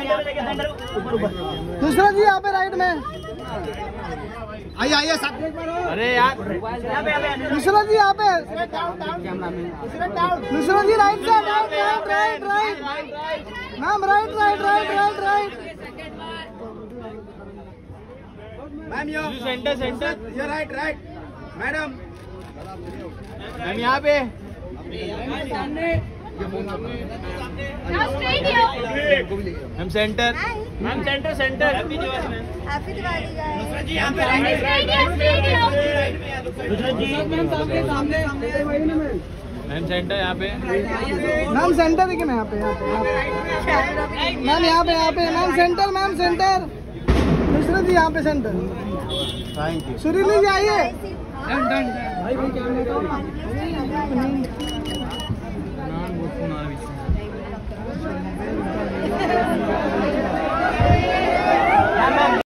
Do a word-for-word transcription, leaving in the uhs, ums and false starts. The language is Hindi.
दूसरा जी यहाँ पे राइट में। आइए आइए साथ। अरे यार दूसरा जी यहाँ पे। दूसरा जी राइट से। Right right right ma'am right right right right right ma'am यो सेंटर सेंटर ये राइट राइट मैडम मैम यहाँ पे ma'am centre ma'am centre centre happy Diwali ma'am happy Diwali दूसरा जी यहाँ पे दूसरा जी मैम सेंटर यहाँ पे मैम सेंटर है कि मैं यहाँ पे यहाँ पे मैम यहाँ पे यहाँ पे मैम सेंटर मैम सेंटर दूसरा जी यहाँ पे सेंटर। थैंक यू सुरीली जी आइए। नाम बहुत सुना है